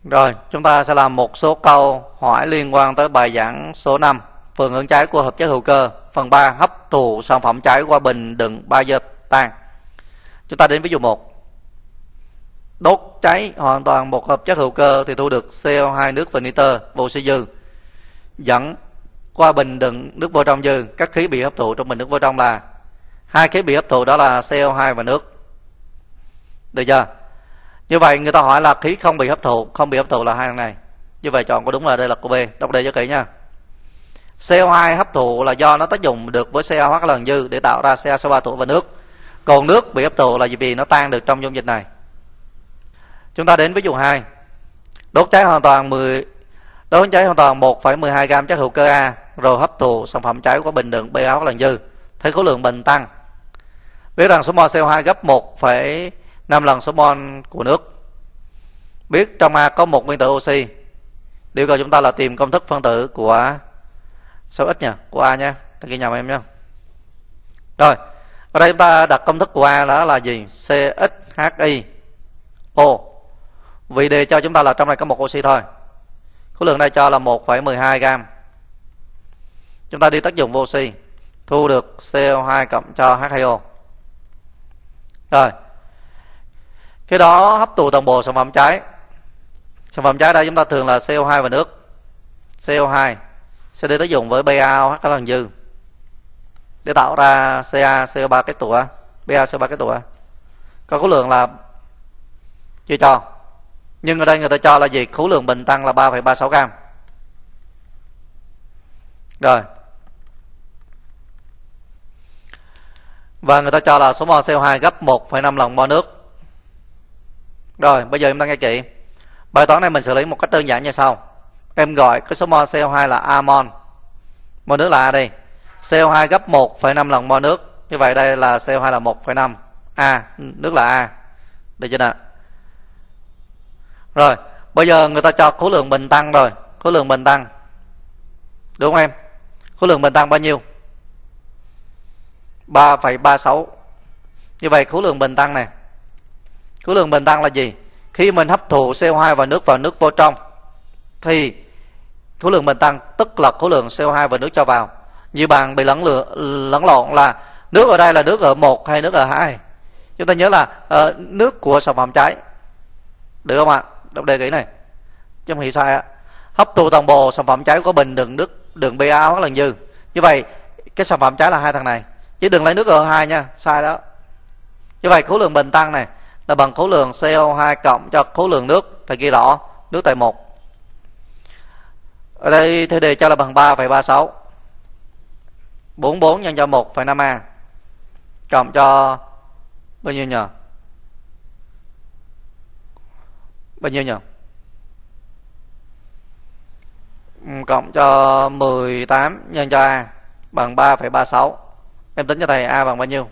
Rồi, chúng ta sẽ làm một số câu hỏi liên quan tới bài giảng số 5, phương hướng cháy của hợp chất hữu cơ, phần 3, hấp thụ sản phẩm cháy qua bình đựng bao giờ tan. Chúng ta đến ví dụ 1. Đốt cháy hoàn toàn một hợp chất hữu cơ thì thu được CO2, nước và nitơ vô oxy dư. Dẫn qua bình đựng nước vô trong dư, các khí bị hấp thụ trong bình nước vô trong là hai khí bị hấp thụ, đó là CO2 và nước. Được chưa? Như vậy người ta hỏi là khí không bị hấp thụ là hai thằng này. Như vậy chọn có đúng là đây là câu B. Đọc đề cho kỹ nha. CO2 hấp thụ là do nó tác dụng được với CaOH lần dư để tạo ra CaCO3 tủi và nước. Còn nước bị hấp thụ là vì nó tan được trong dung dịch này. Chúng ta đến ví dụ 2. Đốt cháy hoàn toàn 1,12 gam chất hữu cơ A rồi hấp thụ sản phẩm cháy qua bình đựng BaOH lần dư. Thấy khối lượng bình tăng. Biết rằng số mol CO2 gấp 1,5 lần số mol của nước. Biết trong A có một nguyên tử oxy. Yêu cầu chúng ta là tìm công thức phân tử của 6X nha, của A nha. Thằng kia nhầm em nha. Rồi, ở đây chúng ta đặt công thức của A đó là gì? CXHIO. Vì đề cho chúng ta là trong này có một oxy thôi. Khối lượng đây cho là 1,12 gam. Chúng ta đi tác dụng vô oxy, thu được CO2 cộng cho H2O. Rồi, cái đó hấp thụ toàn bộ sản phẩm cháy. Sản phẩm cháy đây chúng ta thường là CO2 và nước. CO2 sẽ đi tác dụng với BaOH lần dư để tạo ra CaCO3 kết tủa, BaCO3 kết tủa. Có khối lượng là chưa cho. Nhưng ở đây người ta cho là gì? Khối lượng bình tăng là 3,36 gam. Rồi. Và người ta cho là số mol CO2 gấp 1,5 lần mol nước. Rồi, bây giờ chúng ta nghe kỹ. Bài toán này mình xử lý một cách đơn giản như sau. Em gọi cái số mol CO2 là A mol. Mol nước là A đây. CO2 gấp 1,5 lần mol nước. Như vậy đây là CO2 là 1,5. A, nước là A. Được chưa nào? Rồi, bây giờ người ta cho khối lượng bình tăng rồi. Khối lượng bình tăng. Đúng không em? Khối lượng bình tăng bao nhiêu? 3,36. Như vậy khối lượng bình tăng này. Khối lượng bình tăng là gì? Khi mình hấp thụ CO2 và nước vô trong thì khối lượng bình tăng tức là khối lượng CO2 và nước cho vào. Như bạn bị lẫn lộn là nước ở đây là nước ở 1 hay nước ở 2. Chúng ta nhớ là nước của sản phẩm cháy. Được không ạ? Đọc đề kỹ này. Chứ không hiểu sai ạ. Hấp thụ toàn bộ sản phẩm cháy của bình đựng BaOH lần dư. Như vậy cái sản phẩm cháy là hai thằng này. Chứ đừng lấy nước ở 2 nha, sai đó. Như vậy khối lượng bình tăng này là bằng khối lượng CO2 cộng cho khối lượng nước. Thầy ghi rõ, nước tại 1. Ở đây thầy đề cho là bằng 3,36. 44 nhân cho 1,5A cộng cho bao nhiêu nhỉ? Bao nhiêu nhỉ? Cộng cho 18 nhân cho A bằng 3,36. Em tính cho thầy A bằng bao nhiêu?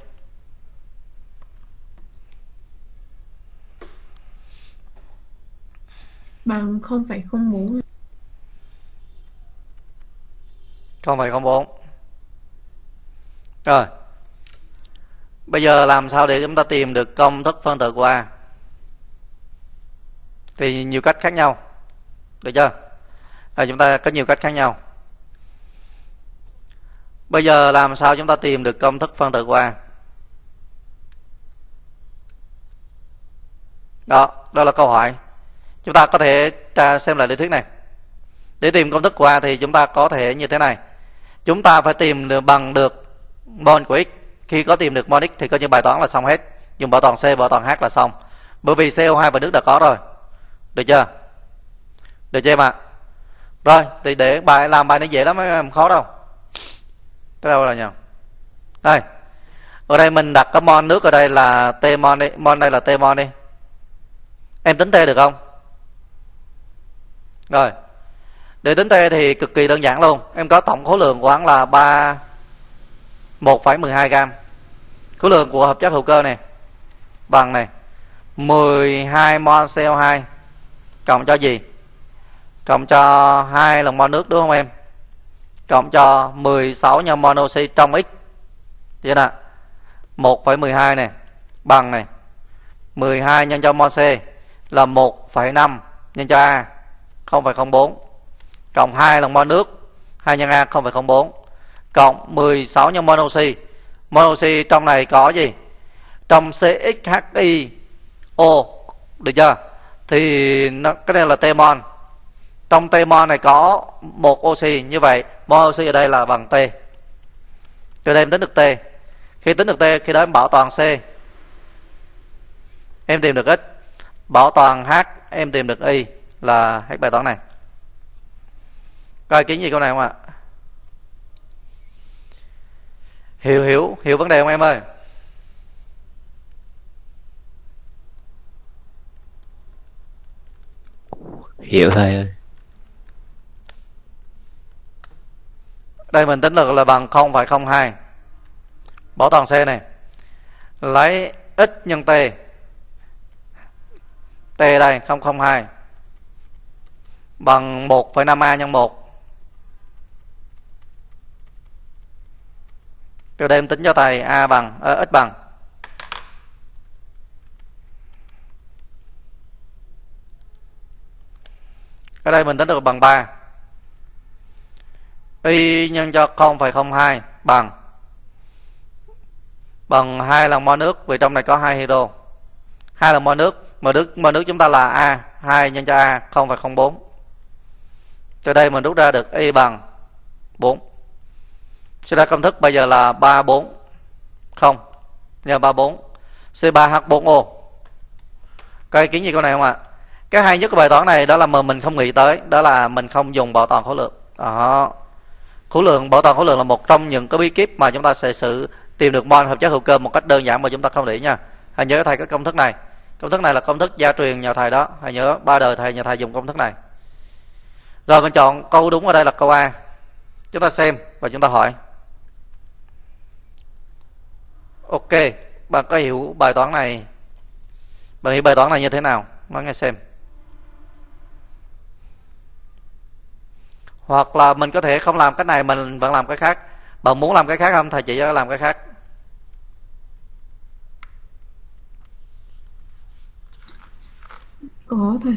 Bằng 0,04. 0,04. Rồi. Bây giờ làm sao để chúng ta tìm được công thức phân tử của A? Thì nhiều cách khác nhau. Được chưa? Chúng ta có nhiều cách khác nhau. Bây giờ làm sao chúng ta tìm được công thức phân tử của A? Đó là câu hỏi. Chúng ta có thể xem lại lý thuyết này. Để tìm công thức của A thì chúng ta có thể như thế này. Chúng ta phải tìm bằng được mol của X. Khi có tìm được mol X thì coi như bài toán là xong hết. Dùng bảo toàn C, bảo toàn H là xong. Bởi vì CO2 và nước đã có rồi. Được chưa? Được chưa em ạ? Rồi, thì để làm bài này dễ lắm, không khó đâu. Tới đâu rồi nhỉ? Đây. Ở đây mình đặt cái mol nước ở đây là T mol đi. Mol đây là T mol đi. Em tính T được không? Rồi. Để tính T thì cực kỳ đơn giản luôn. Em có tổng khối lượng của hắn là 1,12 gam. Khối lượng của hợp chất hữu cơ này bằng này 12 mol CO2 cộng cho gì? Cộng cho 2 lần mol nước đúng không em? Cộng cho 16 nhân mol oxy trong X. Vậy nè. 1,12 này bằng này 12 nhân cho mol C là 1,5 nhân cho A 0,04 cộng 2 lần mol nước 2 nhân A 0,04 cộng 16 nhân mol oxy. Mol oxy trong này có gì? Trong CXHIO, được chưa? Thì cái này là T mol. Trong T mol này có một oxy, như vậy mol oxy ở đây là bằng T. Từ đây em tính được T. Khi tính được T, khi đó em bảo toàn C, em tìm được X. Bảo toàn H, em tìm được Y, là hết bài toán này. Coi kiến gì câu này không ạ? Hiểu vấn đề không em ơi? Hiểu thầy ơi. Đây mình tính được là bằng 0,02. Bảo toàn C này, lấy X nhân T. T đây 0,02 bằng 1,5A nhân 1. Từ đây em tính cho thầy A bằng X bằng ở đây mình tính được bằng 3. Y nhân cho 0,02 bằng 2 lần mol nước, vì trong này có 2 hydro. 2 lần mol nước, mol nước chúng ta là A, 2 nhân cho A 0,04. Từ đây mình rút ra được Y bằng 4. Suy ra công thức bây giờ là 340 nhân 34 C3H4O. Có ý kiến gì câu này không ạ? Cái hay nhất của bài toán này đó là mà mình không nghĩ tới, đó là mình không dùng bảo toàn khối lượng. Đó. Bảo toàn khối lượng là một trong những cái bí kíp mà chúng ta sẽ tìm được mol hợp chất hữu cơ một cách đơn giản mà chúng ta không để ý nha. Hãy nhớ thầy cái công thức này. Công thức này là công thức gia truyền nhờ thầy đó. Hãy nhớ 3 đời thầy nhờ thầy dùng công thức này. Rồi mình chọn câu đúng ở đây là câu A. Chúng ta xem và chúng ta hỏi. Ok, bạn có hiểu bài toán này? Bạn hiểu bài toán này như thế nào? Nói nghe xem. Hoặc là mình có thể không làm cái này, mình vẫn làm cái khác. Bạn muốn làm cái khác không? Thầy chỉ cho làm cái khác. Có thầy.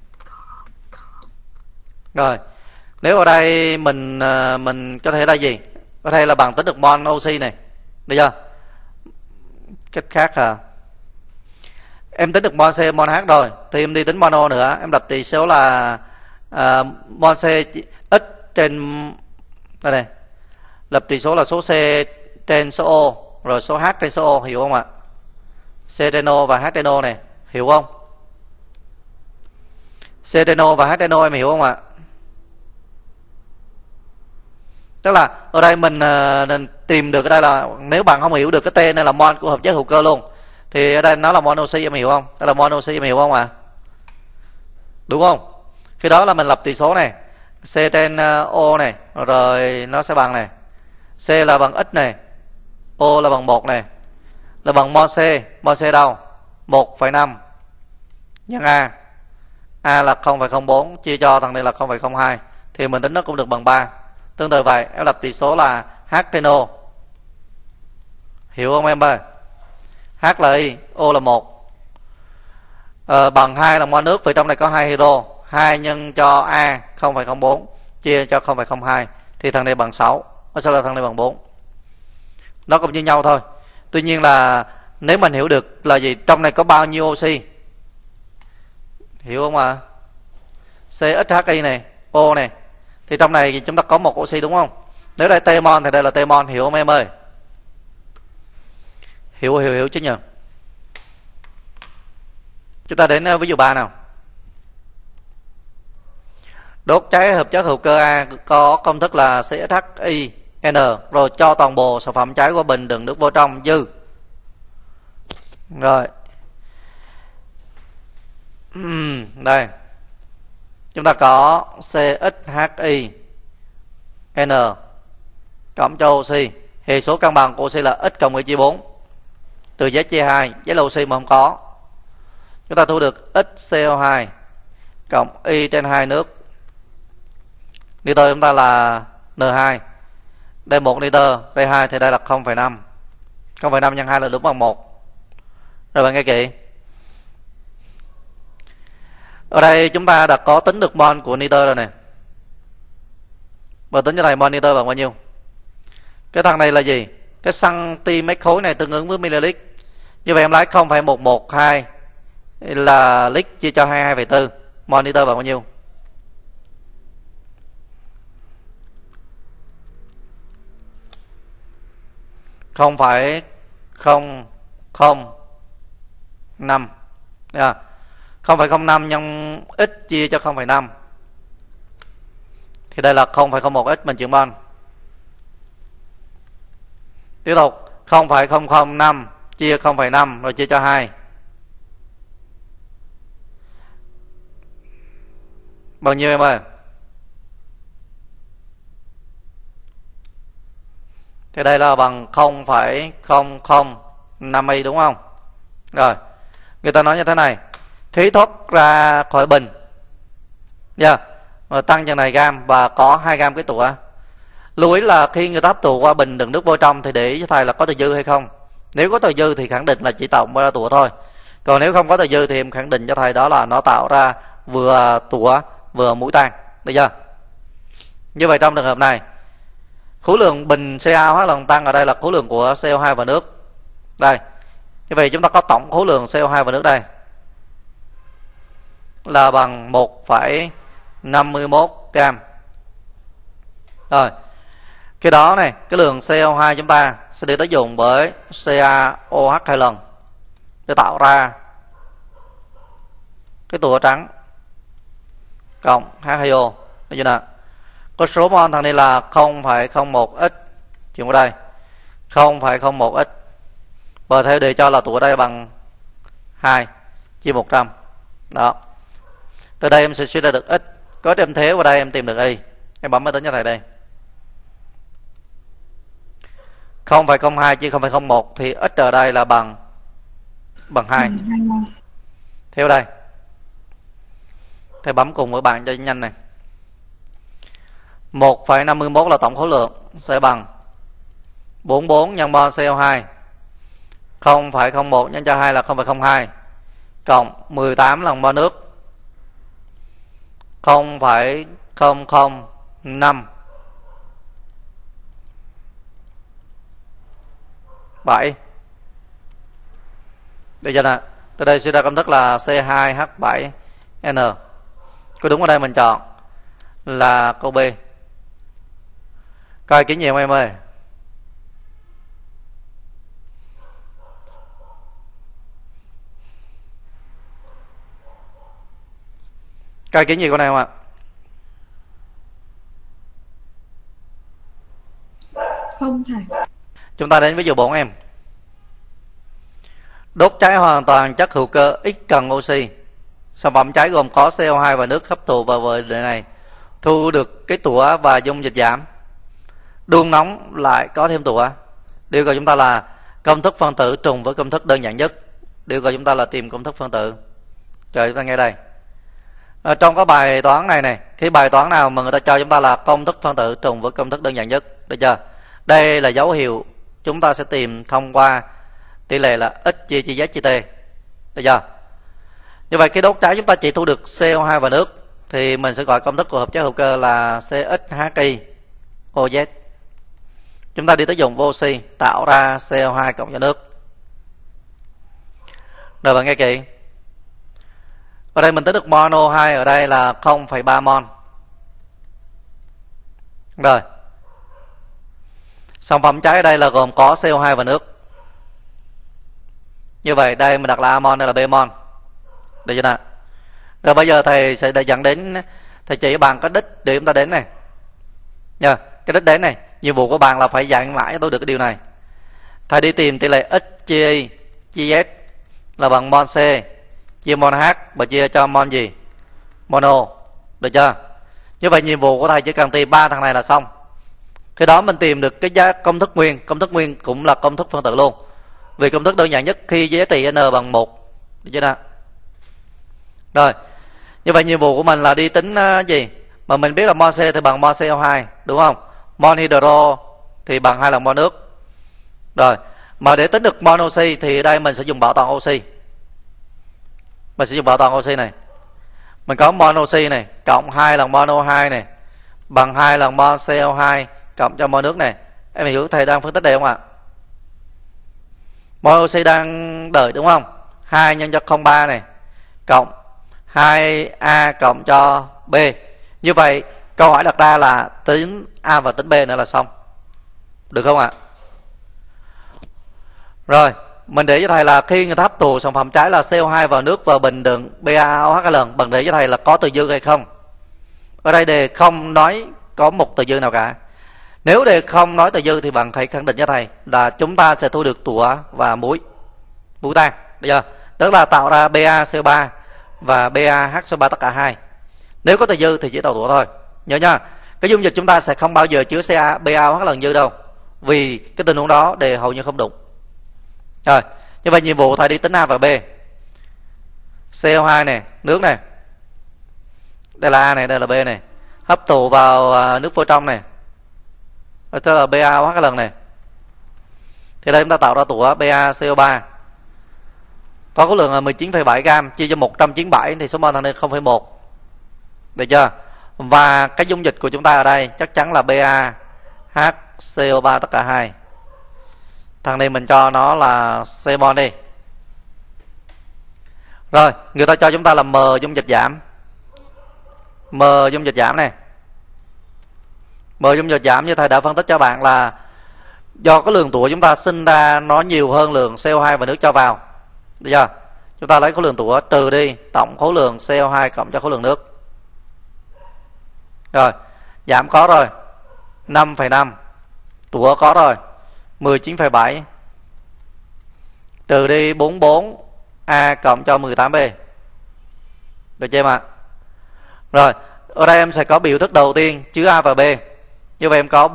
Rồi, nếu ở đây mình có thể là gì? Ở đây là bằng tính được mol oxy này, được chưa? Cách khác hả? Em tính được mol C, mol H rồi, thì em đi tính mol O nữa. Em đặt tỷ số là mol C x trên đây này, lập tỷ số là số C trên số O, rồi số H trên số O, hiểu không ạ? C trên O và H trên O này, hiểu không? C trên O và H trên O em hiểu không ạ? Tức là ở đây mình tìm được ở đây là, nếu bạn không hiểu được cái tên này là mol của hợp chất hữu cơ luôn, thì ở đây nó là mol oxy, em hiểu không? Đây là mol oxy, em hiểu không ạ? Đúng không? Khi đó là mình lập tỷ số này, C trên O này, rồi nó sẽ bằng này, C là bằng x này, O là bằng 1 này, là bằng mol C đâu? 1,5 nhân A là 0,04 chia cho thằng này là 0,02, thì mình tính nó cũng được bằng 3. Tương tự vậy, em lập tỷ số là H trên O, hiểu không em ơi? H là Y, O là 1, bằng 2 là mol nước, vì trong này có 2 hydro. 2 nhân cho A 0,04 chia cho 0,02, thì thằng này bằng 6. Nó sẽ là thằng này bằng 4. Nó cũng như nhau thôi. Tuy nhiên là nếu mình hiểu được là gì, trong này có bao nhiêu oxy, hiểu không ạ? CXHI này, O này, thì trong này chúng ta có một oxy đúng không? Nếu đây T mol thì đây là T mol, hiểu không em ơi? Hiểu chứ nhỉ? Chúng ta đến ví dụ 3 nào. Đốt cháy hợp chất hữu cơ A có công thức là CXHIN, rồi cho toàn bộ sản phẩm cháy qua bình đựng nước vô trong dư. Rồi. Đây. Chúng ta có CXHIN cộng cho oxy, thì số cân bằng của oxy là x cộng y chia 4. Từ Z chia 2, Z là oxy mà không có. Chúng ta thu được XCO2 cộng y trên 2 nước. Nitơ chúng ta là N2. Đây 1 nitơ, đây 2 thì đây là 0,5. 0,5 nhân 2 là đúng bằng 1. Rồi bạn nghe kỹ. Ở đây chúng ta đã có tính được mol của nitơ rồi này. Và tính cho thầy mol nitơ bằng bao nhiêu? Cái thằng này là gì? Cái cm khối này tương ứng với ml. Như vậy em lấy 0,112 là lít chia cho 22,4. Mol nitơ bằng bao nhiêu? Không phải 0,05 0,05 nhân x chia cho 0,5 thì đây là 0,01 x mình chuyển mol. Tiếp tục 0,005 chia 0,5 rồi chia cho 2 bao nhiêu em ơi? Thì đây là bằng 0,005 y đúng không? Rồi, người ta nói như thế này: khí thoát ra khỏi bình tăng chân này gam và có 2 gam cái tủa. Lưu ý là khi người ta hấp thụ qua bình đựng nước vô trong thì để ý cho thầy là có từ dư hay không. Nếu có từ dư thì khẳng định là chỉ tạo ra tủa thôi. Còn nếu không có từ dư thì em khẳng định cho thầy đó là nó tạo ra vừa tủa vừa mũi tan. Được chưa? Như vậy trong trường hợp này, khối lượng bình CaOH lần tăng ở đây là khối lượng của CO2 và nước. Đây. Như vậy chúng ta có tổng khối lượng CO2 và nước đây là bằng 1,51 gam. Rồi. Cái đó này, cái lượng CO2 chúng ta sẽ được tác dụng bởi CaOH 2 lần để tạo ra cái tủa trắng cộng H2O. Được chưa nào? Có số mol thằng này là 0,01x chuyển vào đây 0,01x, và theo đề cho là tủa đây bằng 2 chia 100. Đó. Từ đây em sẽ suy ra được x, có em thế vào đây em tìm được y. Em bấm máy tính cho thầy đây. 0,02 chia 0,01 thì x ở đây là bằng 2. Theo đây. Thầy bấm cùng với bạn cho nhanh này. 1,51 là tổng khối lượng sẽ bằng 44 nhân mol CO2. 0,01 nhân cho 2 là 0,02 cộng 18 lần mol nước. 0,005 7. Được chưa nào? Từ đây suy ra công thức là C2H7N. Có đúng ở đây mình chọn là câu B. Coi kỹ nhiều em ơi. Coi kỹ nhiều con này không ạ? Không thầy. Chúng ta đến ví dụ 4 em. Đốt cháy hoàn toàn chất hữu cơ ít cần oxy. Sản phẩm cháy gồm có CO2 và nước hấp thụ vào vật liệu này, thu được cái tủa và dung dịch giảm. Đun nóng lại có thêm tủa. Điều của chúng ta là công thức phân tử trùng với công thức đơn giản nhất. Điều của chúng ta là tìm công thức phân tử. Chờ chúng ta nghe đây. Ở trong cái bài toán này này, khi bài toán nào mà người ta cho chúng ta là công thức phân tử trùng với công thức đơn giản nhất, được chưa? Đây là dấu hiệu chúng ta sẽ tìm thông qua tỷ lệ là x chia Z chia T. Được chưa? Như vậy khi đốt cháy chúng ta chỉ thu được CO2 và nước thì mình sẽ gọi công thức của hợp chất hữu cơ là CXHIOZ. Chúng ta đi tới dùng vô oxy tạo ra CO2 cộng cho nước. Rồi bạn nghe kỹ. Ở đây mình tính được mol O2 ở đây là 0,3 mol. Rồi. Sản phẩm cháy ở đây là gồm có CO2 và nước. Như vậy đây mình đặt là A mol, đây là B mol. Được chưa nào? Rồi bây giờ thầy sẽ dẫn đến, thầy chỉ bằng cái đích để chúng ta đến này nha. Cái đích đến này, nhiệm vụ của bạn là phải dạy mãi cho tôi được cái điều này. Thầy đi tìm tỷ lệ x chia y chia z là bằng mol C chia mol H và chia cho mol gì? Mol O. Được chưa? Như vậy nhiệm vụ của thầy chỉ cần tìm 3 thằng này là xong. Khi đó mình tìm được cái giá công thức nguyên. Công thức nguyên cũng là công thức phân tử luôn. Vì công thức đơn giản nhất khi giá trị n bằng 1. Được chưa nào? Rồi. Như vậy nhiệm vụ của mình là đi tính gì? Mà mình biết là mol C thì bằng mol CO2, đúng không? Mol hydro thì bằng 2 lần mol nước. Rồi. Mà để tính được mol oxy thì đây mình sẽ dùng bảo toàn oxy. Mình sẽ dùng bảo toàn oxy này. Mình có mol oxy này cộng 2 lần mol O2 này bằng 2 lần mol CO2 cộng cho mol nước này. Em hiểu thầy đang phân tích đây không ạ? Mol oxy đang đợi đúng không? 2 nhân cho 0,3 này cộng 2A cộng cho B. Như vậy câu hỏi đặt ra là tính A và tính B nữa là xong. Được không ạ? Rồi, mình để cho thầy là khi người ta hấp thụ sản phẩm cháy là CO2 vào nước vào bình đựng BaOH lần, bằng để cho thầy là có từ dư hay không. Ở đây đề không nói có một từ dư nào cả. Nếu đề không nói từ dư thì bằng thầy khẳng định cho thầy là chúng ta sẽ thu được tủa và muối tan. Bây giờ tức là tạo ra BaCO3 và BaHCO3 tất cả hai. Nếu có từ dư thì chỉ tạo tủa thôi. Nhớ nha, cái dung dịch chúng ta sẽ không bao giờ chứa BaOH lần dư đâu, vì cái tình huống đó đề hầu như không đúng. Rồi, như vậy nhiệm vụ thầy đi tính A và B. CO2 này, nước này, đây là A này, đây là B này, hấp thụ vào nước vô trong này, tức là BaOH lần này. Thì đây chúng ta tạo ra tủa BaCO3 có khối lượng là 19,7 gram, chia cho 197 thì số mol thằng này 0,1. Được chưa? Và cái dung dịch của chúng ta ở đây chắc chắn là BaHCO3 tất cả hai. Thằng này mình cho nó là C-mol đi. Rồi, người ta cho chúng ta là M dung dịch giảm. M dung dịch giảm này. M dung dịch giảm như thầy đã phân tích cho bạn là do cái lượng tủa chúng ta sinh ra nó nhiều hơn lượng CO2 và nước cho vào. Được chưa? Chúng ta lấy khối lượng tủa trừ đi tổng khối lượng CO2 cộng cho khối lượng nước. Rồi, giảm có rồi 5,5. Tủa có rồi 19,7 trừ đi 44A cộng cho 18B. Được chưa em ạ? Rồi, ở đây em sẽ có biểu thức đầu tiên chứa A và B. Như vậy em có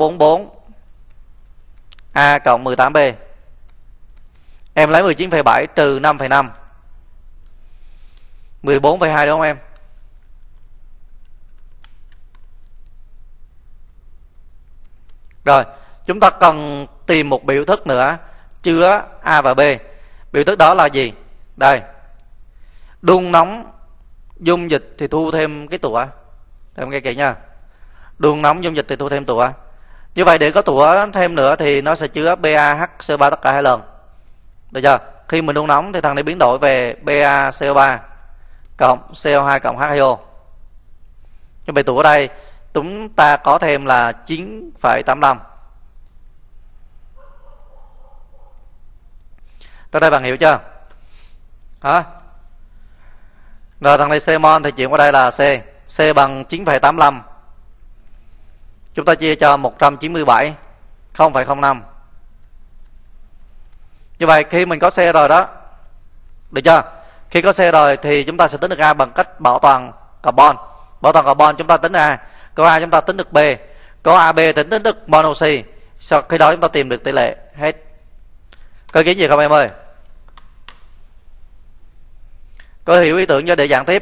44A cộng 18B. Em lấy 19,7 trừ 5,5 14,2 đúng không em? Rồi, chúng ta cần tìm một biểu thức nữa chứa A và B. Biểu thức đó là gì? Đây. Đun nóng dung dịch thì thu thêm cái tủa. Để em nghe kỹ nha. Đun nóng dung dịch thì thu thêm tủa. Như vậy để có tủa thêm nữa thì nó sẽ chứa BaHCO3 tất cả hai lần. Được chưa? Khi mình đun nóng thì thằng này biến đổi về BaCO3 cộng CO2 cộng H2O. Như vậy tủa ở đây chúng ta có thêm là 9,85. Tới đây bạn hiểu chưa? Hả? Rồi thằng này C-mol thì chuyển qua đây là C. C bằng 9,85. Chúng ta chia cho 197 0,05. Như vậy khi mình có C rồi đó, được chưa? Khi có C rồi thì chúng ta sẽ tính được A bằng cách bảo toàn carbon. Bảo toàn carbon chúng ta tính A. Có A chúng ta tính được B. Có AB tính được mol oxy. Sau khi đó chúng ta tìm được tỷ lệ hết. Có ý kiến gì không em ơi? Có hiểu ý tưởng cho để giảng tiếp?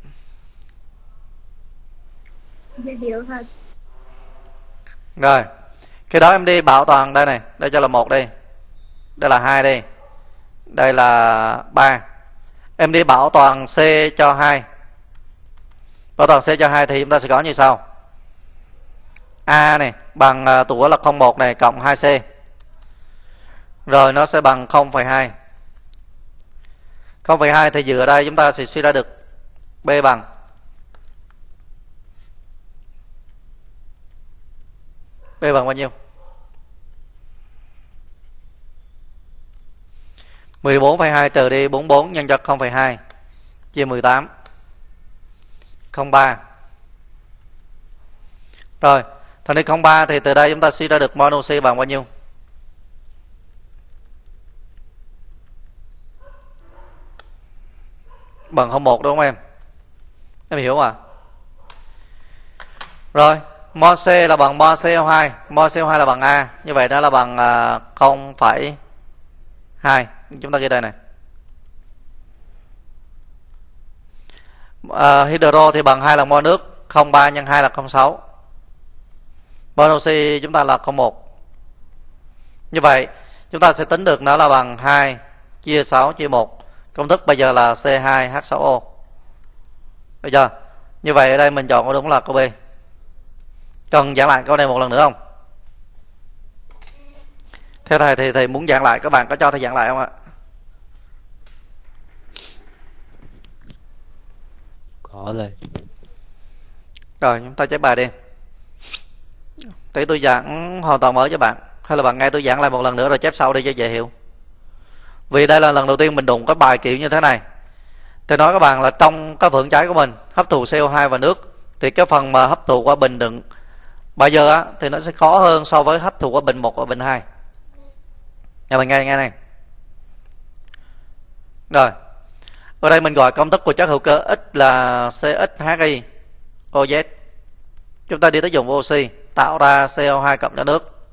Hiểu thật. Rồi, khi đó em đi bảo toàn đây này, đây cho là 1 đi, đây là 2 đi, đây là 3. Em đi bảo toàn C cho 2. Bảo toàn C cho 2 thì chúng ta sẽ có như sau. A này bằng tủa là 0,1 này cộng 2C. Rồi nó sẽ bằng 0,2. 0,2 thì dựa ở đây chúng ta sẽ suy ra được B bằng bao nhiêu? 14,2 trừ đi 44 nhân cho 0,2 chia 18 0,3. Rồi, thằng này 0,3 thì từ đây chúng ta suy ra được mol oxy bằng bao nhiêu? Bằng 0,1 đúng không em? Em hiểu à? Rồi, mol C là bằng mol CO2, mol CO2 là bằng A. Như vậy đó là bằng 0,2. Chúng ta ghi đây này. Hydro thì bằng 2 lần mol nước, 0,3 nhân 2 là 0,6. Mol oxy chúng ta là 0,1. Như vậy chúng ta sẽ tính được nó là bằng 2 chia 6 chia 1. Công thức bây giờ là C2H6O. Được chưa? Như vậy ở đây mình chọn câu đúng là câu B. Cần giảng lại câu này một lần nữa không? Theo thầy thì thầy muốn giảng lại, các bạn có cho thầy giảng lại không ạ? Có rồi. Rồi chúng ta chép bài đi. Tí tôi giảng hoàn toàn mới cho bạn, hay là bạn nghe tôi giảng lại một lần nữa rồi chép sau đi cho dễ hiểu. Vì đây là lần đầu tiên mình đụng cái bài kiểu như thế này. Tôi nói các bạn là trong cái vườn trái của mình hấp thụ CO2 và nước, thì cái phần mà hấp thụ qua bình đựng bây giờ á, thì nó sẽ khó hơn so với hấp thụ qua bình 1 và bình 2. Nhà mình nghe này. Rồi. Ở đây mình gọi công thức của chất hữu cơ X là CXHI OZ. Chúng ta đi tới dùng oxy tạo ra CO2 cộng cho nước.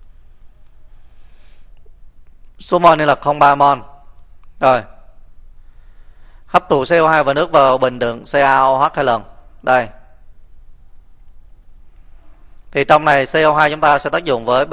Số mol này là 0,3 mol. Rồi. Hấp thụ CO2 và nước vào bình đựng CaOH 2 lần. Đây. Thì trong này CO2 chúng ta sẽ tác dụng với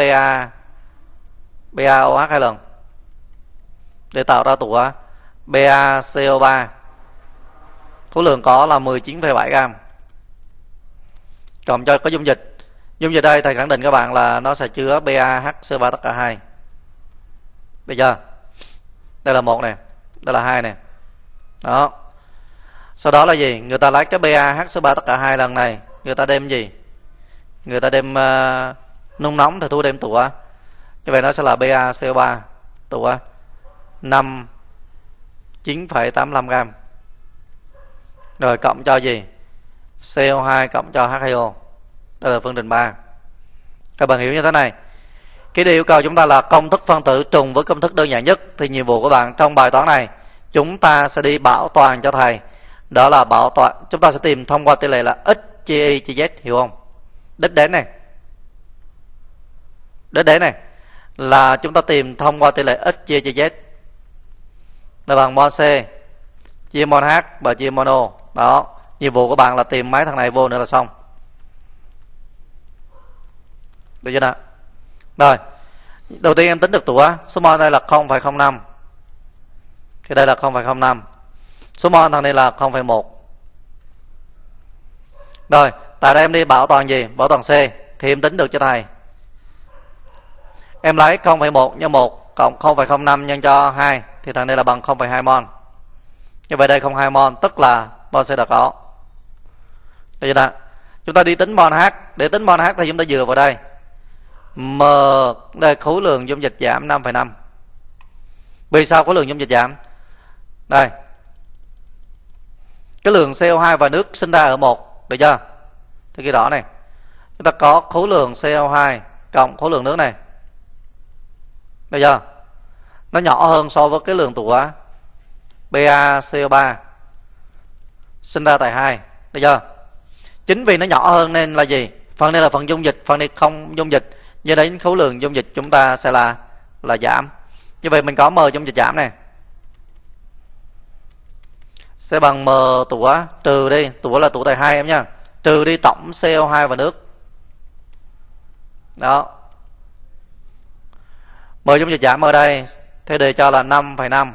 BaOH 2 lần để tạo ra tủa BaCO3. Khối lượng có là 19,7 gram. Cộng cho có dung dịch. Dung dịch đây thầy khẳng định các bạn là nó sẽ chứa BaHCO3 tất cả 2. Được chưa? Đây là 1 này, đây là 2 này. Đó. Sau đó là gì? Người ta lấy cái BaHCO3 tất cả 2 lần này, người ta đem gì? Người ta đem nung nóng thì thu đem tủa. Như vậy nó sẽ là BaCO3 tủa 9,85 gram. Rồi cộng cho gì? CO2 cộng cho H2O. Đây là phương trình 3. Các bạn hiểu như thế này. Cái điều yêu cầu chúng ta là công thức phân tử trùng với công thức đơn giản nhất. Thì nhiệm vụ của bạn trong bài toán này, chúng ta sẽ đi bảo toàn cho thầy. Đó là bảo toàn, chúng ta sẽ tìm thông qua tỷ lệ là X chia Y chia Z, hiểu không? Đích đến này. Đích đến này là chúng ta tìm thông qua tỷ lệ X chia Z là bằng mol C chia mol H và chia mol O. Đó. Nhiệm vụ của bạn là tìm mấy thằng này vô nữa là xong. Được chưa nào? Rồi. Đầu tiên em tính được tủa. Số mol đây là 0,05. Thì đây là 0,05. Số mol thằng này là 0,1. Rồi. Tại đây em đi bảo toàn gì? Bảo toàn C. Thì em tính được cho thầy. Em lấy 0,1 nhân 1 cộng 0,05 nhân cho 2. Thì thằng này là bằng 0,2 mol. Như vậy đây 0,2 mol, tức là mol C đã có. Được chưa nào? Chúng ta đi tính mol H. Để tính mol H thì chúng ta dựa vào đây. M, đây khối lượng dung dịch giảm 5,5. Vì sao khối lượng dung dịch giảm? Đây. Cái lượng CO2 và nước sinh ra ở 1. Được chưa? Thì cái đỏ này. Chúng ta có khối lượng CO2 cộng khối lượng nước này. Được chưa? Nó nhỏ hơn so với cái lượng tủa BaCO3 sinh ra tại 2. Được chưa? Chính vì nó nhỏ hơn nên là gì? Phần này là phần dung dịch, phần này không dung dịch. Do đến khối lượng dung dịch chúng ta sẽ là giảm. Như vậy mình có M dung dịch giảm này. Sẽ bằng M tủa trừ đi, tủa là tủa tại 2 em nha. Trừ đi tổng CO2 và nước. Đó. M dung dịch giảm ở đây thế đề cho là 5,5.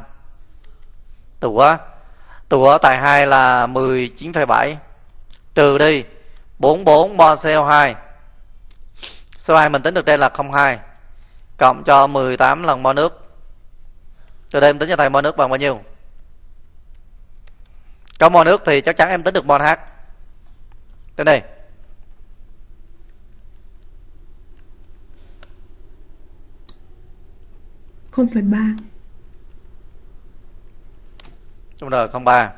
Tủa tại 2 là 19,7. Trừ đi 44 mol CO2. CO2 mình tính được đây là 0,2 cộng cho 18 lần mol nước. Từ đây em tính cho thầy mol nước bằng bao nhiêu? Có mol nước thì chắc chắn em tính được mol H. Tới đây. Không phẩy ba. Đúng rồi, 0,3.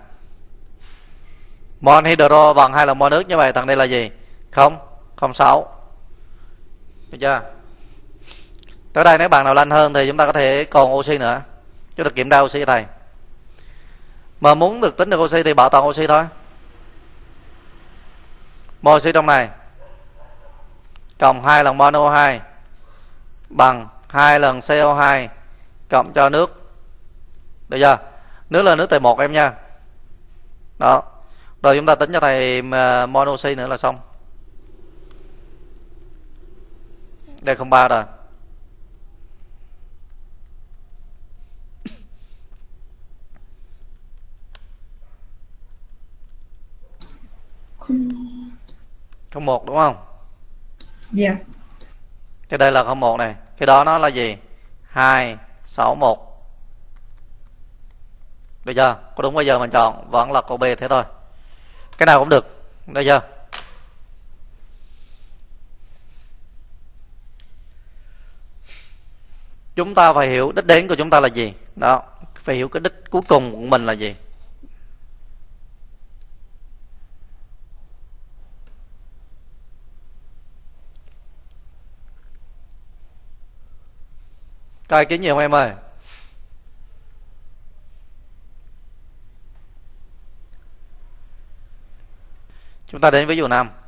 Mol hydro bằng 2 lần mol nước, như vậy thằng đây là gì? 0,6. Được chưa? Tới đây nếu bạn nào lanh hơn thì chúng ta có thể còn oxy nữa. Chúng ta kiểm tra oxy cho thầy. Mà muốn được tính được oxy thì bảo toàn oxy thôi. Mol oxy trong này cộng 2 lần mol O2 bằng 2 lần CO2 cộng cho nước. Được chưa? Nước là nước tại 1 em nha. Đó. Rồi chúng ta tính cho thầy mol oxy nữa là xong. Đây 0,3 rồi. 1 đúng không? Dạ. Cái đây là 1 này. Cái đó nó là gì? 261. Được chưa? Có đúng bây giờ mình chọn vẫn là câu B thế thôi. Cái nào cũng được. Được chưa? Chúng ta phải hiểu đích đến của chúng ta là gì. Đó, phải hiểu cái đích cuối cùng của mình là gì. Có ai kiến nhiều không em ơi? Chúng ta đến ví dụ 5.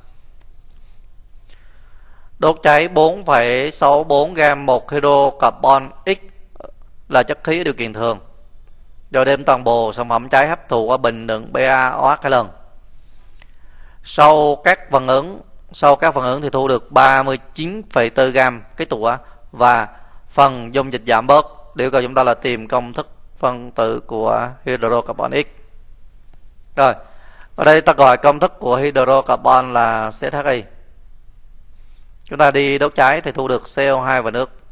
Đốt cháy 4,64 gam 1 hydrocarbon X là chất khí ở điều kiện thường. Rồi đem toàn bộ sản phẩm cháy hấp thụ qua bình đựng BaOH 2 lần. Sau các phản ứng thì thu được 39,4 gam cái tủa và phần dung dịch giảm bớt. Yêu cầu chúng ta là tìm công thức phân tử của hydrocarbon X. Rồi, ở đây ta gọi công thức của hydrocarbon là CHI. Chúng ta đi đốt cháy thì thu được CO2 và nước.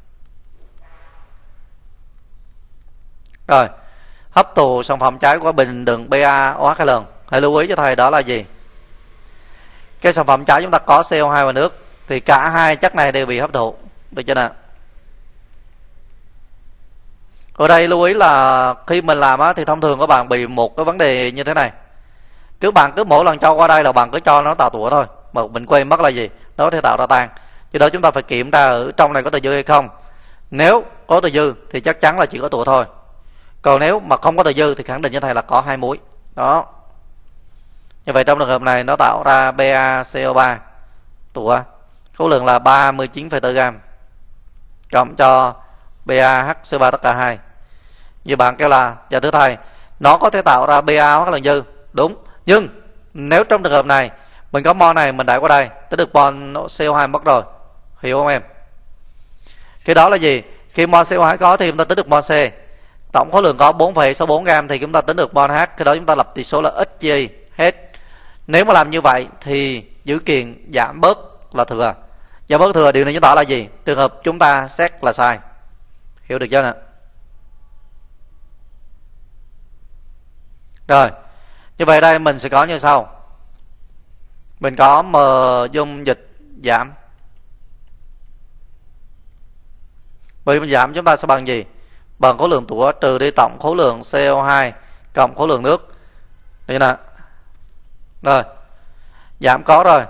Rồi, hấp thụ sản phẩm cháy qua bình đựng BaOH 2 lần. Hãy lưu ý cho thầy đó là gì? Cái sản phẩm cháy chúng ta có CO2 và nước thì cả hai chất này đều bị hấp thụ. Được chưa nào? Ở đây lưu ý là khi mình làm thì thông thường các bạn bị một cái vấn đề như thế này. Bạn cứ mỗi lần cho qua đây là bạn cứ cho nó tạo tủa thôi, mà mình quên mất là gì? Nó có thể tạo ra tan. Cho đó chúng ta phải kiểm tra ở trong này có từ dư hay không. Nếu có từ dư thì chắc chắn là chỉ có tủa thôi. Còn nếu mà không có từ dư thì khẳng định như thầy là có 2 muối. Đó. Như vậy trong trường hợp này nó tạo ra BaCO3 tủa khối lượng là 39,4 gam cộng cho BaHCO3 tất cả 2. Như bạn kêu là dạ thưa thầy, nó có thể tạo ra BaOH lần dư. Đúng. Nhưng nếu trong trường hợp này mình có mol này mình đẩy qua đây, tới được mol CO2 mất rồi. Hiểu không em? Cái đó là gì? Khi mol CO2 có thì chúng ta tính được mol C. Tổng khối lượng có 4,64 gam thì chúng ta tính được mol H. Cái đó chúng ta lập tỷ số là X chia hết. Nếu mà làm như vậy thì dữ kiện giảm bớt là thừa. Giảm bớt thừa điều này chứng tỏ là gì? Trường hợp chúng ta xét là sai. Hiểu được chưa nè? Rồi, như vậy đây mình sẽ có như sau. Mình có M dung dịch giảm. Vì mình giảm chúng ta sẽ bằng gì? Bằng khối lượng tủa trừ đi tổng khối lượng CO2 cộng khối lượng nước. Đây nè. Rồi. Giảm có rồi.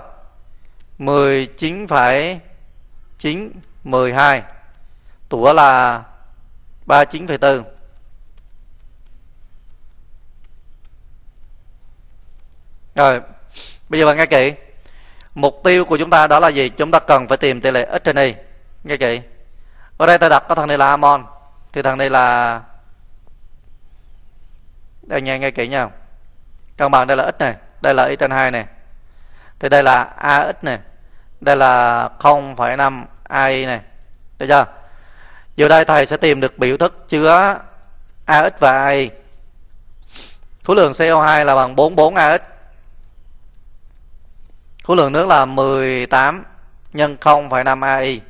19,912. Tủa là 39,4. Rồi, bây giờ bạn nghe kỹ. Mục tiêu của chúng ta đó là gì? Chúng ta cần phải tìm tỷ lệ X trên Y. Nghe kỹ. Ở đây ta đặt có thằng này là amon, thì thằng này là đây nghe kỹ nha. Các bạn đây là X này, đây là Y trên 2 này. Thì đây là AX này. Đây là 0,5 AI này. Được chưa? Giờ đây thầy sẽ tìm được biểu thức chứa AX và AI. Khối lượng CO2 là bằng 44 AX. Khối lượng nước là 18 nhân 0,5 AI.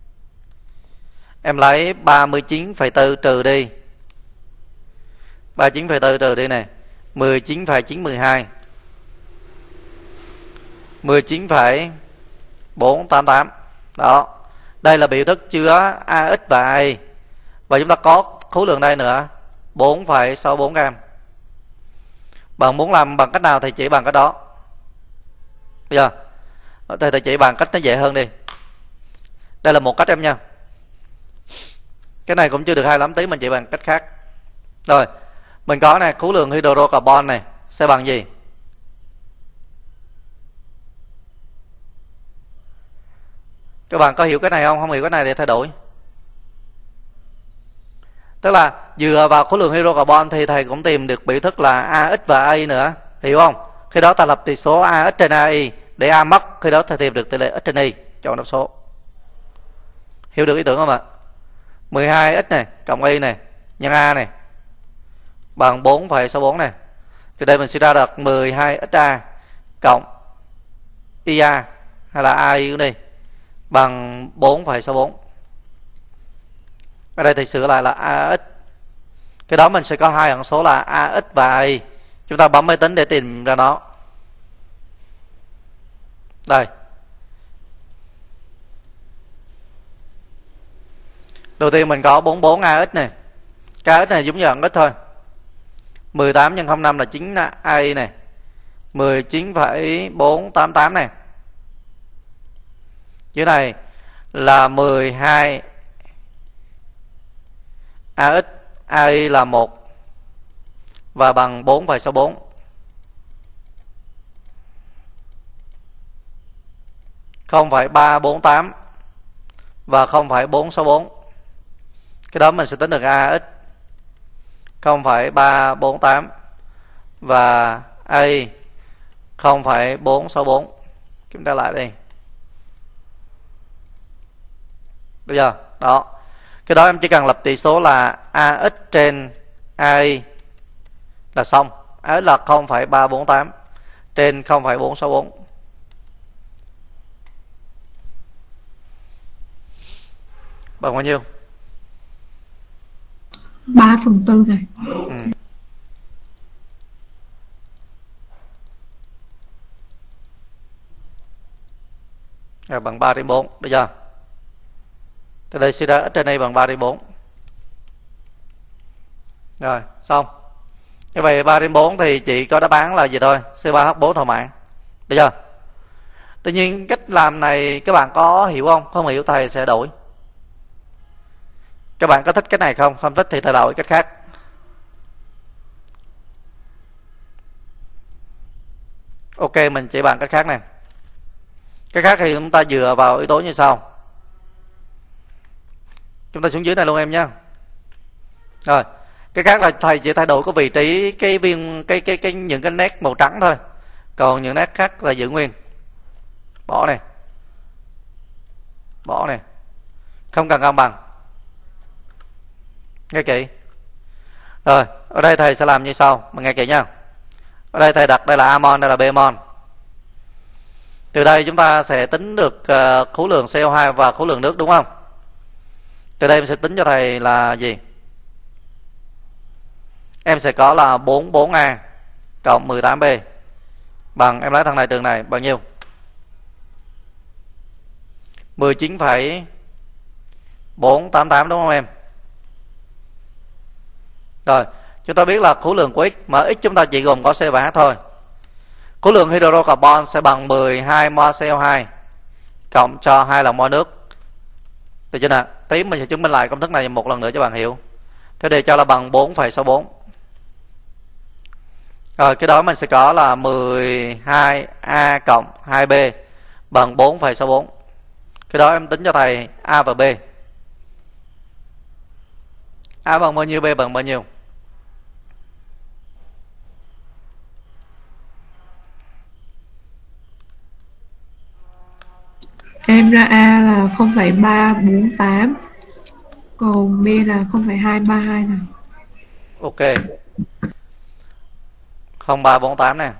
Em lấy 39,4 trừ đi. 39,4 trừ đi này. 19,912. 19,488. Đó. Đây là biểu thức chứa AX và AI. Và chúng ta có khối lượng đây nữa 4,64 gam. Bạn muốn làm bằng cách nào thì chỉ bằng cách đó. Bây giờ thầy chỉ bằng cách nó dễ hơn đi. Đây là một cách em nha. Cái này cũng chưa được hay lắm, tí mình chỉ bằng cách khác. Rồi, mình có này, khối lượng hydrocarbon này sẽ bằng gì? Các bạn có hiểu cái này không? Không hiểu cái này thì thay đổi. Tức là dựa vào khối lượng hydrocarbon thì thầy cũng tìm được biểu thức là AX và AI nữa. Hiểu không? Khi đó ta lập tỷ số AX trên AI. Để A mất, khi đó thầy tìm được tỷ lệ X trên Y. Chọn đáp số. Hiểu được ý tưởng không ạ? 12x này cộng Y này nhân A này bằng 4,64 này. Từ đây mình sẽ ra được 12XA cộng IA hay là AI cũng đi bằng 4,64. Ở đây thì sửa lại là AX. Cái đó mình sẽ có hai hằng số là AX và AI. Chúng ta bấm máy tính để tìm ra nó. Đây. Đầu tiên mình có 44 AX này. Cái AX này giống như AX thôi. 18 nhân 05 là 9 AI này. 19,488 này. Dưới này là 12 AX, AI là 1 và bằng 4,64. Không phải 348 và không phải 464. Cái đó mình sẽ tính được AX. Không phải 348 và AI không phải 464. Kiểm tra lại đi. Bây giờ đó, cái đó em chỉ cần lập tỷ số là AX trên AI là xong. AX là 0,348 trên 0,464. Bằng bao nhiêu? 3/4 này. Rồi, bằng 3/4. Được chưa? Từ đây suy ra x trên đây bằng 3/4. Rồi, xong. Như vậy 3/4 thì chỉ có đáp án là gì thôi? C3H4 thỏa mãn. Được chưa? Tuy nhiên cách làm này các bạn có hiểu không? Không hiểu thầy sẽ đổi. Các bạn có thích cái này không? Không thích thì thầy đổi cách khác. Ok, mình chỉ bạn cách khác này. Cái khác thì chúng ta dựa vào yếu tố như sau. Chúng ta xuống dưới này luôn em nhé. Rồi, cái khác là thầy chỉ thay đổi có vị trí cái viên cái những cái nét màu trắng thôi. Còn những nét khác là giữ nguyên. Bỏ này. Bỏ này. Không cần cân bằng. Nghe kỹ. Rồi, ở đây thầy sẽ làm như sau, mình nghe kỹ nha. Ở đây thầy đặt đây là A mol, đây là B mol. Từ đây chúng ta sẽ tính được khối lượng CO2 và khối lượng nước đúng không? Từ đây mình sẽ tính cho thầy là gì? Em sẽ có là 44A cộng 18B bằng, em lấy thằng này trường này bao nhiêu? 19,488 đúng không em? Rồi, chúng ta biết là khối lượng của X, mà X chúng ta chỉ gồm có C và H thôi. Khối lượng hydrocarbon sẽ bằng 12 mol CO2 cộng cho 2 lần mol nước. Được chưa nào? Tí mình sẽ chứng minh lại công thức này một lần nữa cho bạn hiểu. Thế để cho là bằng 4,64. Rồi cái đó mình sẽ có là 12A cộng 2B bằng 4,64. Cái đó em tính cho thầy A và B. A bằng bao nhiêu, B bằng bao nhiêu? Em ra A là 0,348, còn B là 0,232 này. Ok. 0348 nè.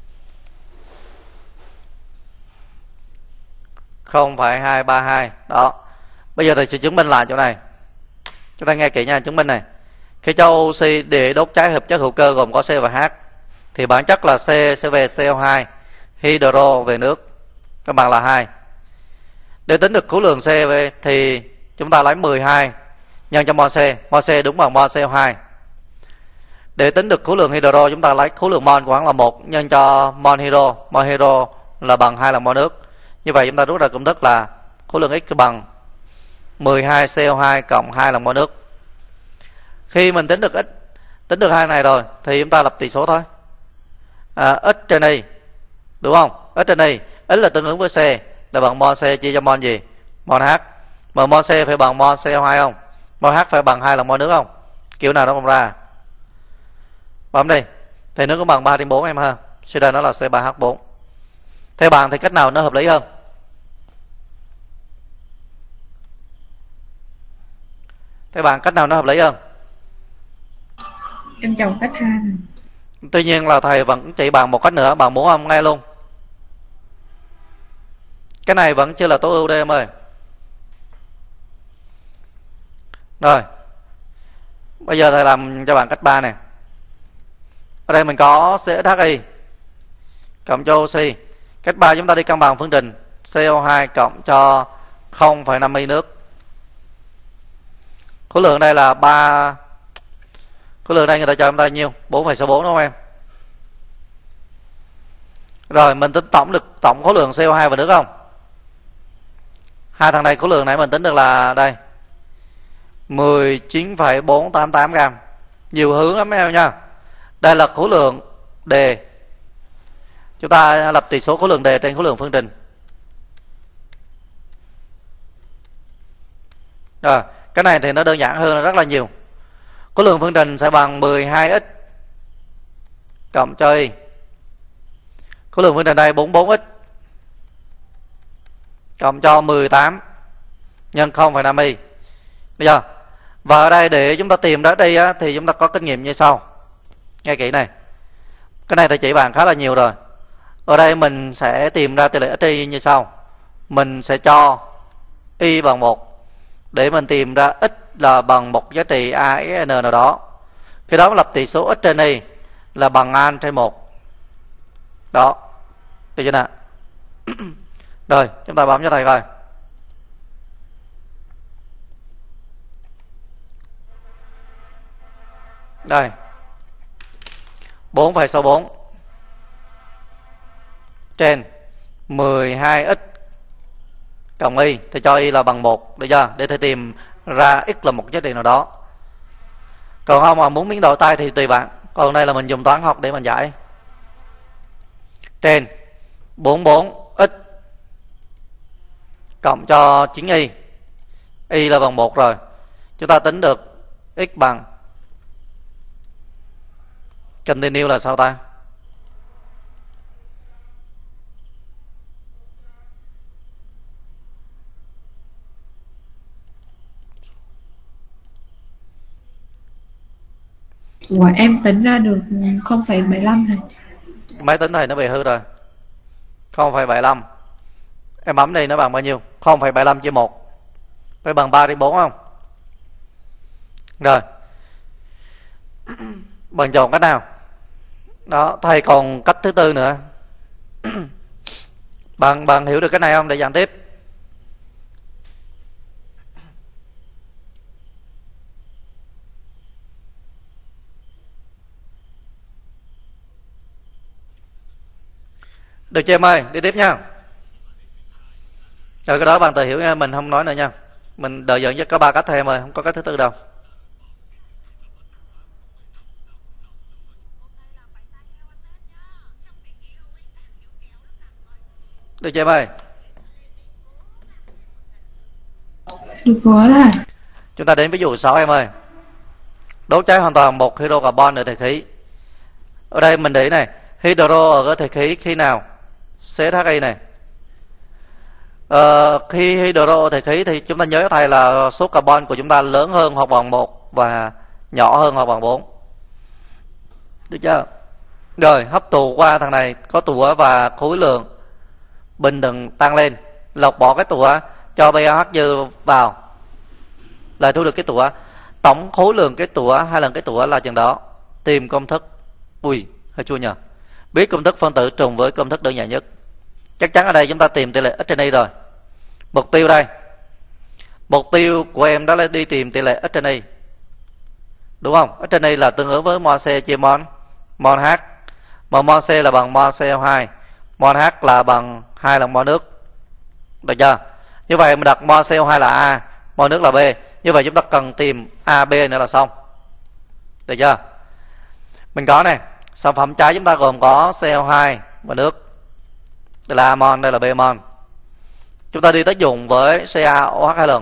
0,232. Đó. Bây giờ thầy sẽ chứng minh lại chỗ này. Chúng ta nghe kỹ nha, chứng minh này. Khi cho oxy để đốt cháy hợp chất hữu cơ gồm có C và H thì bản chất là C sẽ về CO2, hydro về nước, các bạn là 2. Để tính được khối lượng C về thì chúng ta lấy 12 nhân cho mol C. Mol C đúng bằng mol CO2. Để tính được khối lượng hydro chúng ta lấy khối lượng mol của hắn là 1 nhân cho mol hydro. Mol hydro là bằng 2 lần mol nước. Như vậy chúng ta rút ra công thức là khối lượng X bằng 12 CO2 cộng 2 lần mol nước. Khi mình tính được X, tính được hai này rồi thì chúng ta lập tỷ số thôi. X trên Y, đúng không? X trên Y, X là tương ứng với C, là bằng mol C chia cho mol gì? Mol H. Mà mol C phải bằng mol CO2 không? Mol H phải bằng 2 lần mol nước không? Kiểu nào nó không ra. Bấm đi. Thì nước có bằng 3/4 em ha. Suy ra nó là C3H4. Theo bạn thì cách nào nó hợp lý hơn? Theo bạn cách nào nó hợp lý hơn? Em chọn cách 2 này. Tuy nhiên là thầy vẫn chỉ bạn một cách nữa, bạn muốn không nghe luôn? Cái này vẫn chưa là tối ưu đây em ơi. Rồi, bây giờ thầy làm cho bạn cách 3 này. Ở đây mình có CXHI cộng cho oxy. Cách 3 chúng ta đi cân bằng phương trình CO2 cộng cho 0,5 ly nước. Khối lượng đây là 3. Khối lượng đây người ta cho chúng ta nhiêu? 4,64 đúng không em? Rồi mình tính tổng được tổng khối lượng CO2 và nước không? Hai thằng này khối lượng này mình tính được là đây 19,488 gram. Nhiều hướng lắm em nha. Đây là khối lượng đề. Chúng ta lập tỷ số khối lượng đề trên khối lượng phương trình. Rồi, cái này thì nó đơn giản hơn rất là nhiều. Khối lượng phương trình sẽ bằng 12x cộng cho y. Khối lượng phương trình đây 44x cộng cho 18 nhân 0,5 y. Bây giờ và ở đây để chúng ta tìm ra đây á, thì chúng ta có kinh nghiệm như sau. Nghe kỹ này. Cái này thầy chỉ bạn khá là nhiều rồi. Ở đây mình sẽ tìm ra tỷ lệ y như sau. Mình sẽ cho y bằng 1 để mình tìm ra x là bằng một giá trị AN nào đó. Khi đó lập tỷ số x trên y là bằng an trên 1. Đó. Được chưa nào? Rồi, chúng ta bấm cho thầy coi. Đây. 4,64 trên 12x cộng y thì cho y là bằng 1, được chưa? Để thầy tìm ra x là một giá trị nào đó. Còn không mà muốn biến đổi tay thì tùy bạn. Còn đây là mình dùng toán học để mình giải. Trên 44x cộng cho 9y. Y là bằng 1 rồi. Chúng ta tính được x bằng continue là sao ta? Ủa, em tính ra được 0,75 này. Máy tính thầy nó bị hư rồi. 0,75. Em bấm đi nó bằng bao nhiêu? 0,75 chia 1 phải bằng 3 trên 4 không? Rồi. Bạn chọn cách nào? Đó, thầy còn cách thứ tư nữa. Bạn hiểu được cái này không để dàn tiếp? Được chưa em ơi? Đi tiếp nha. Rồi cái đó bạn tự hiểu nha, mình không nói nữa nha. Mình đợi dẫn dắt có 3 cách thôi em ơi, không có cách thứ tư đâu. Được chưa em ơi? Được rồi là Chúng ta đến ví dụ 6 em ơi. Đốt cháy hoàn toàn một hydrocarbon ở thể khí. Ở đây mình để ý này, hydro ở cái thể khí khi nào? CHI này. Khi hydro ở thể khí thì chúng ta nhớ thầy là số carbon của chúng ta lớn hơn hoặc bằng 1 và nhỏ hơn hoặc bằng 4. Được chưa? Rồi hấp thụ qua thằng này có tủa và khối lượng bình đừng tăng lên, lọc bỏ cái tủa cho pH dư vào, lại thu được cái tủa. Tổng khối lượng cái tủa 2 lần cái tủa là chừng đó. Tìm công thức. Ui hơi chua nhờ. Biết công thức phân tử trùng với công thức đơn giản nhất. Chắc chắn ở đây chúng ta tìm tỷ lệ x trên y rồi. Mục tiêu đây, mục tiêu của em đó là đi tìm tỷ lệ x trên y, đúng không? X trên y là tương ứng với mol C chia mol H, mà mol C là bằng mol CO2, mol H là bằng 2 lần mol nước. Được chưa? Như vậy mình đặt mol CO2 là A, mol nước là B. Như vậy chúng ta cần tìm A, B nữa là xong. Được chưa? Mình có này, sản phẩm cháy chúng ta gồm có CO2 và nước. Đây là A mol, đây là B mol. Chúng ta đi tác dụng với CaOH 2 lần.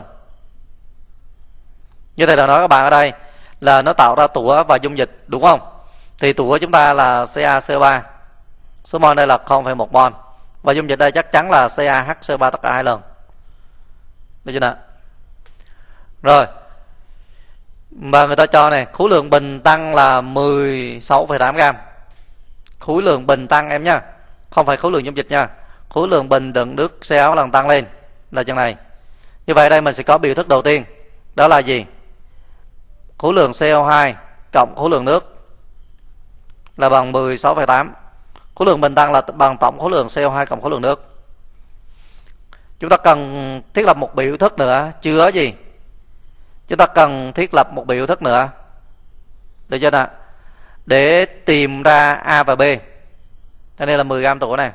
Như thầy đã nói các bạn ở đây là nó tạo ra tủa và dung dịch, đúng không? Thì tủa chúng ta là CaCO3. Số mol đây là 0,1 mol. Và dung dịch đây chắc chắn là CaHCO3 tất cả 2 lần. Được chưa nào? Rồi. Và người ta cho này, khối lượng bình tăng là 16,8 gram. Khối lượng bình tăng em nha, không phải khối lượng dung dịch nha. khối lượng bình đựng nước CO lần tăng lên là chừng này. Như vậy đây mình sẽ có biểu thức đầu tiên, đó là gì? Khối lượng CO2 cộng khối lượng nước là bằng 16,8. Khối lượng bình tăng là bằng tổng khối lượng CO2 cộng khối lượng nước. Chúng ta cần thiết lập một biểu thức nữa, chưa gì? Chúng ta cần thiết lập một biểu thức nữa, được chưa nào? Để tìm ra A và B. Đây là 10 gram tủa này.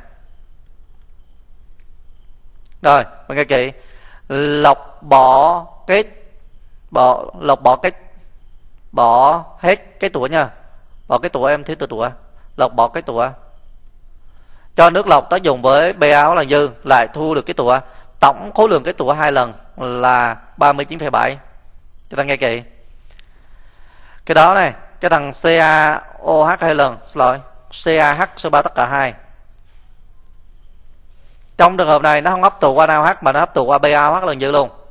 Rồi, mình nghe kỹ. Lọc bỏ hết cái tủa nha. Bỏ cái tủa em thiếu từ tủa. Lọc bỏ cái tủa. Cho nước lọc tác dụng với pH là dư, lại thu được cái tủa. Tổng khối lượng cái tủa 2 lần là 39,7. Chúng ta nghe kỹ. Cái đó này, cái thằng CaOH 2 lần, xin lỗi, CaH-CO3 tất cả 2. Trong trường hợp này nó không hấp thụ qua NaOH mà nó hấp thụ qua PaOH lần dư luôn.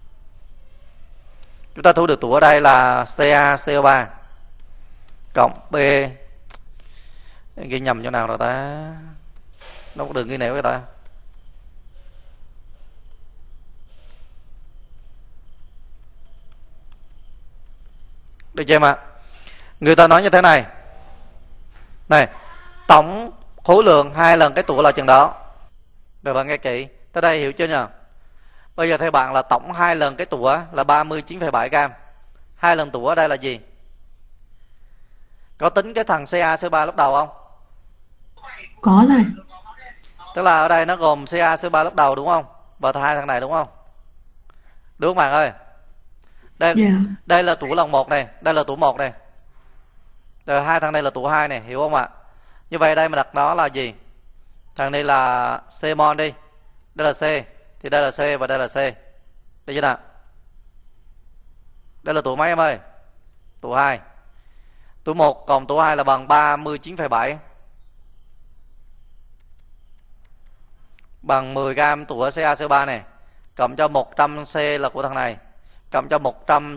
Chúng ta thu được tủa ở đây là CaCO3 cộng B. Ghi nhầm chỗ nào rồi ta? Nó có đường ghi nẻo cái ta. Được chưa mà? Người ta nói như thế này. Này, tổng khối lượng 2 lần cái tủa là chừng đó. Rồi bạn nghe kỹ. Tới đây hiểu chưa nhỉ? Bây giờ theo bạn là tổng 2 lần cái tủa là 39,7 gram. 2 lần tủa ở đây là gì? Có tính cái thằng CaCO3 lúc đầu không? Có rồi. Tức là ở đây nó gồm CaCO3 lúc đầu đúng không? Và hai thằng này đúng không? Đúng không bạn ơi? Đây, đây là tủa lần 1 này, đây là tủa 1 này. Rồi hai thằng này là tủa 2 này, hiểu không ạ? Như vậy đây mà đặt đó là gì? Thằng này là C-mol đi. Đây là C, thì đây là C và đây là C. Được chưa nào? Đây là tủa mấy em ơi? Tủa 2. Tủa 1 cộng tủa 2 là bằng 39,7. Bằng 10 gram tủa CaCO3 này. Cộng cho 100C là của thằng này. Cộng cho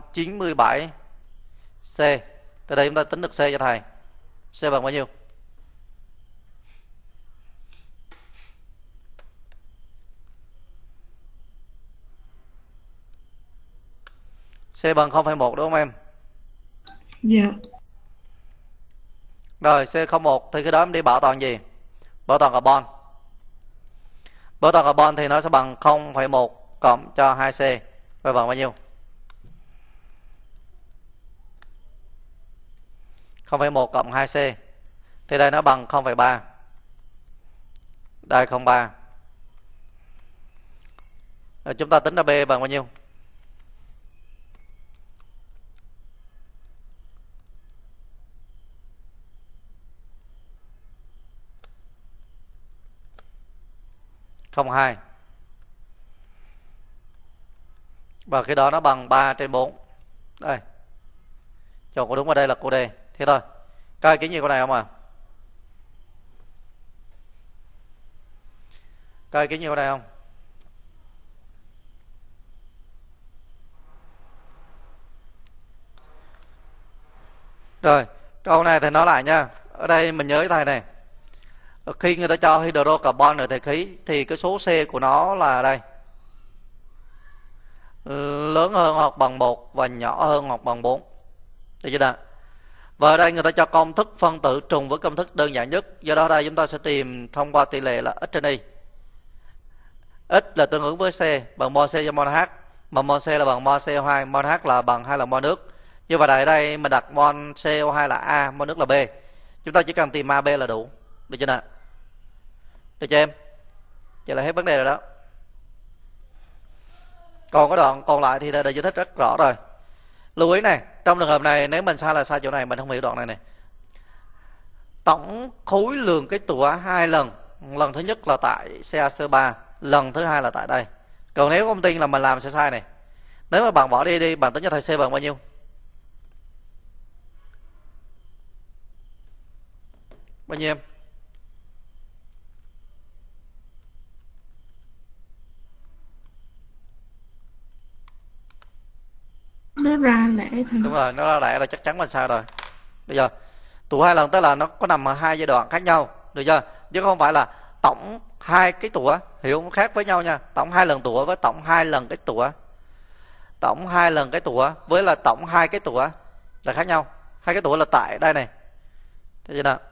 197C. Từ đây chúng ta tính được C cho thầy. C bằng bao nhiêu? C bằng 0,1 đúng không em? Dạ. Rồi C01 thì cái đó em đi bảo toàn gì? Bảo toàn carbon. Bảo toàn carbon thì nó sẽ bằng 0,1 cộng cho 2C. Vậy bằng bao nhiêu? 0,1 cộng 2C. Thì đây nó bằng 0,3. Đây 0,3. Rồi chúng ta tính ra B bằng bao nhiêu? Không 2. Và cái đó nó bằng 3/4. Đây. Chọn có đúng ở đây là cô D. Thế thôi. Coi cái gì con này không à? Coi cái gì con này không? Rồi, câu này thì nói lại nha. Ở đây mình nhớ cái thầy này. Khi người ta cho hydrocarbon ở thể khí thì cái số C của nó là đây. Lớn hơn hoặc bằng 1 và nhỏ hơn hoặc bằng 4. Được chưa nào? Và ở đây người ta cho công thức phân tử trùng với công thức đơn giản nhất. Do đó đây chúng ta sẽ tìm thông qua tỷ lệ là x trên y. X là tương ứng với C bằng mol C cho mol H. Mà mol C là bằng mol CO2, mol H là bằng 2 lần mol nước. Như vậy ở đây mình đặt mol CO2 là A, mol nước là B. Chúng ta chỉ cần tìm A, B là đủ. Được chưa nào? Được chưa em? Vậy là hết vấn đề rồi đó. Còn cái đoạn còn lại thì thầy đã giải thích rất rõ rồi. Lưu ý này, trong trường hợp này nếu mình sai là sai chỗ này, mình không hiểu đoạn này này. Tổng khối lượng cái tủa 2 lần. Lần thứ nhất là tại CaCO3, lần thứ hai là tại đây. Còn nếu không tin là mình làm sẽ sai này. Nếu mà bạn bỏ đi bạn tính cho thầy C bằng bao nhiêu? Bao nhiêu em? Nó ra lẻ thôi. Đúng rồi, nó ra lẻ là chắc chắn mình sai rồi. Bây giờ tụ 2 lần tức là nó có nằm ở 2 giai đoạn khác nhau, được chưa? Chứ không phải là tổng hai cái tủa, hiểu không? Khác với nhau nha. Tổng 2 lần tủa với tổng 2 lần cái tủa. Tổng 2 lần cái tủa với là tổng 2 cái tủa là khác nhau. Hai cái tủa là tại đây này. Thế chưa nào?